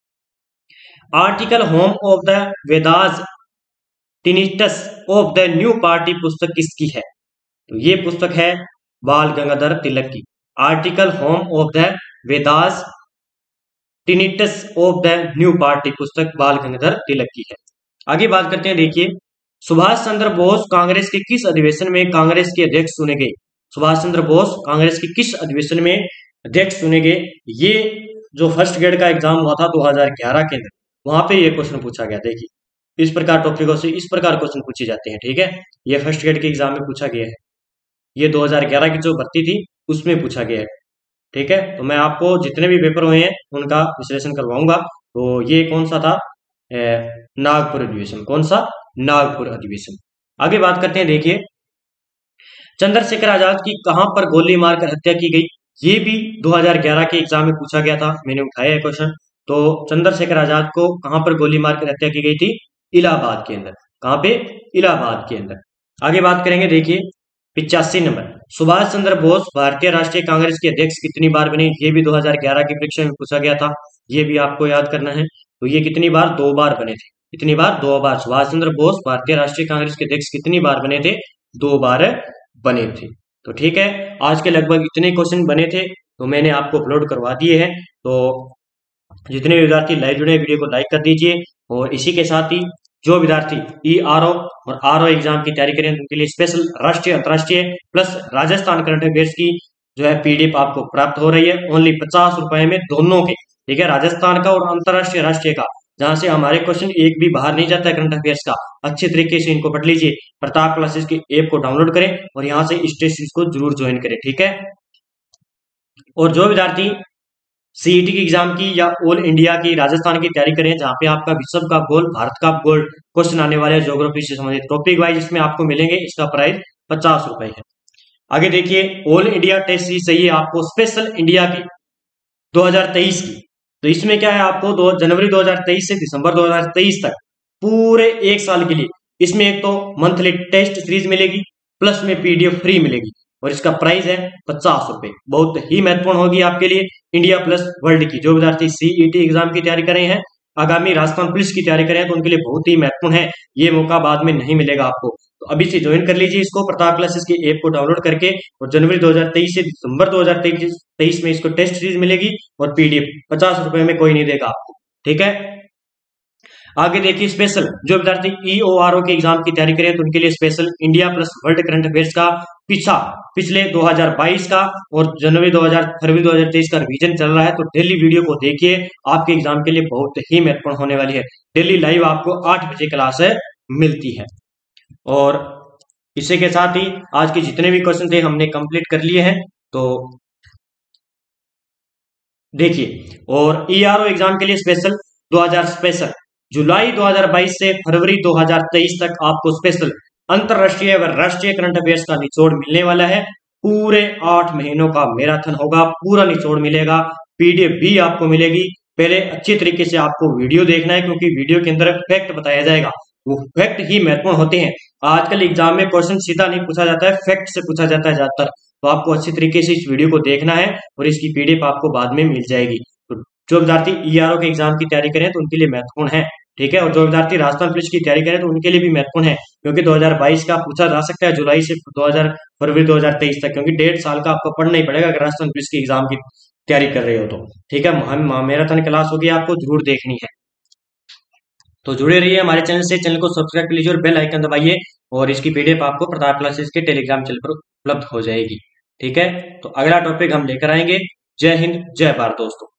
article home of the Vedas tenets of the new party पुस्तक किसकी है? तो ये पुस्तक है बाल गंगाधर तिलक की। Article home of the Vedas tenets of the new party पुस्तक बाल गंगाधर तिलक की है। आगे बात करते हैं, देखिए सुभाष चंद्र बोस कांग्रेस के किस अधिवेशन में कांग्रेस के अध्यक्ष चुने गए? सुभाष चंद्र बोस कांग्रेस के किस अधिवेशन में अध्यक्ष चुने गए? ये जो फर्स्ट ग्रेड का एग्जाम हुआ था 2011 के अंदर, वहां पे ये क्वेश्चन पूछा गया। देखिए इस प्रकार टॉपिकों से इस प्रकार क्वेश्चन पूछे जाते हैं, ठीक है। ये फर्स्ट ग्रेड के एग्जाम में पूछा गया है, ये 2011 की जो भर्ती थी उसमें पूछा गया है, ठीक है। तो मैं आपको जितने भी पेपर हुए हैं उनका विश्लेषण करवाऊंगा। तो ये कौन सा था? नागपुर अधिवेशन। कौन सा? नागपुर अधिवेशन। आगे बात करते हैं, देखिए चंद्रशेखर आजाद की कहां पर गोली मारकर हत्या की गई? ये भी 2011 के एग्जाम में पूछा गया था, मैंने उठाया है क्वेश्चन। तो चंद्रशेखर आजाद को कहां पर गोली मारकर हत्या की गई थी? इलाहाबाद के अंदर। कहां पे? इलाहाबाद के अंदर। आगे बात करेंगे, देखिए 85 नंबर, सुभाष चंद्र बोस भारतीय राष्ट्रीय कांग्रेस के अध्यक्ष कितनी बार बने? ये भी 2011 की परीक्षा में पूछा गया था, ये भी आपको याद करना है। तो ये कितनी बार? 2 बार बने थे। कितनी बार? 2 बार। सुभाष चंद्र बोस भारतीय राष्ट्रीय कांग्रेस के अध्यक्ष कितनी बार बने थे? 2 बार बने थे। तो ठीक है, आज के लगभग इतने क्वेश्चन बने थे, तो मैंने आपको अपलोड करवा दिए हैं। तो जितने भी विद्यार्थी लाइव जुड़े वीडियो को लाइक कर दीजिए, और इसी के साथ ही जो विद्यार्थी ERO और RO एग्जाम की तैयारी करें उनके लिए स्पेशल राष्ट्रीय अंतर्राष्ट्रीय प्लस राजस्थान करंट अफेयर्स की जो है PDF आपको प्राप्त हो रही है ओनली 50 रुपए में, दोनों के। ठीक है, राजस्थान का और अंतर्राष्ट्रीय राष्ट्रीय का, जहां से हमारे क्वेश्चन एक भी बाहर नहीं जाता है करंट अफेयर्स का। अच्छे तरीके से इनको पढ़ लीजिए। प्रताप क्लासेस की ऐप को डाउनलोड करें और यहाँ से इस टेस्ट सीरीज को जरूर ज्वाइन करें। ठीक है, और जो विद्यार्थी CET की एग्जाम की या ऑल इंडिया की राजस्थान की तैयारी करें, जहां पे आपका विश्व का गोल्ड, भारत का गोल्ड क्वेश्चन आने वाले ज्योग्राफी से संबंधित टॉपिक वाइज इसमें आपको मिलेंगे। इसका प्राइस 50 रुपए है। आगे देखिए, ऑल इंडिया टेस्ट सीरीज चाहिए आपको स्पेशल इंडिया की 2023 की। तो इसमें क्या है, आपको जनवरी 2023 से दिसंबर 2023 तक पूरे 1 साल के लिए इसमें एक तो मंथली टेस्ट सीरीज मिलेगी, प्लस में PDF फ्री मिलेगी, और इसका प्राइस है 50 रुपए। बहुत ही महत्वपूर्ण होगी आपके लिए इंडिया प्लस वर्ल्ड की। जो विद्यार्थी CET एग्जाम की तैयारी करें हैं, आगामी राजस्थान पुलिस की तैयारी करें, तो उनके लिए बहुत ही महत्वपूर्ण है। ये मौका बाद में नहीं मिलेगा आपको, तो अभी से ज्वाइन कर लीजिए इसको, प्रताप क्लासेस की ऐप को डाउनलोड करके। और जनवरी 2023 से दिसंबर 2023 में इसको टेस्ट सीरीज मिलेगी, और PDF 50 रुपए में कोई नहीं देगा आपको। ठीक है, आगे देखिए, स्पेशल जो विद्यार्थी EORO की एग्जाम की तैयारी करें तो उनके लिए special India plus world current affairs का पिछले 2022 का और फरवरी 2023 का रिवीजन चल रहा है। तो डेली वीडियो को देखिए, आपके एग्जाम के लिए बहुत ही महत्वपूर्ण होने वाली है। डेली लाइव आपको 8 बजे क्लास मिलती है। और इसी के साथ ही आज के जितने भी क्वेश्चन थे हमने कंप्लीट कर लिए हैं। तो देखिए, और ERO एग्जाम के लिए स्पेशल स्पेशल जुलाई 2022 से फरवरी 2023 तक आपको स्पेशल अंतरराष्ट्रीय व राष्ट्रीय करंट अफेयर्स का निचोड़ मिलने वाला है। पूरे 8 महीनों का मैराथन होगा, पूरा निचोड़ मिलेगा। PDF भी आपको मिलेगी। पहले अच्छी तरीके से आपको वीडियो देखना है, क्योंकि वीडियो के अंदर फैक्ट बताया जाएगा, वो फैक्ट ही महत्वपूर्ण होते हैं। आजकल एग्जाम में क्वेश्चन सीधा नहीं पूछा जाता है, फैक्ट से पूछा जाता है ज्यादातर। तो आपको अच्छी तरीके से इस वीडियो को देखना है, और इसकी PDF आपको बाद में मिल जाएगी। तो जो विद्यार्थी ERO के एग्जाम की तैयारी करें तो उनके लिए महत्वपूर्ण है। ठीक है, और जो विद्यार्थी राजस्थान पुलिस की तैयारी करें तो उनके लिए भी महत्वपूर्ण है, क्योंकि 2022 का पूछा जा सकता है जुलाई से फरवरी 2023 तक, क्योंकि 1.5 साल का आपको पढ़ना ही पड़ेगा अगर राजस्थान पुलिस की एग्जाम की तैयारी कर रहे हो तो। ठीक है, मैराथन क्लास होगी, आपको जरूर देखनी है। तो जुड़े रहिए हमारे चैनल से, चैनल को सब्सक्राइब कर लीजिए और बेल आइकन दबाइए, और इसकी PDF आपको प्रताप क्लासेस के टेलीग्राम चैनल पर उपलब्ध हो जाएगी। ठीक है, तो अगला टॉपिक हम लेकर आएंगे। जय हिंद, जय भारत दोस्तों।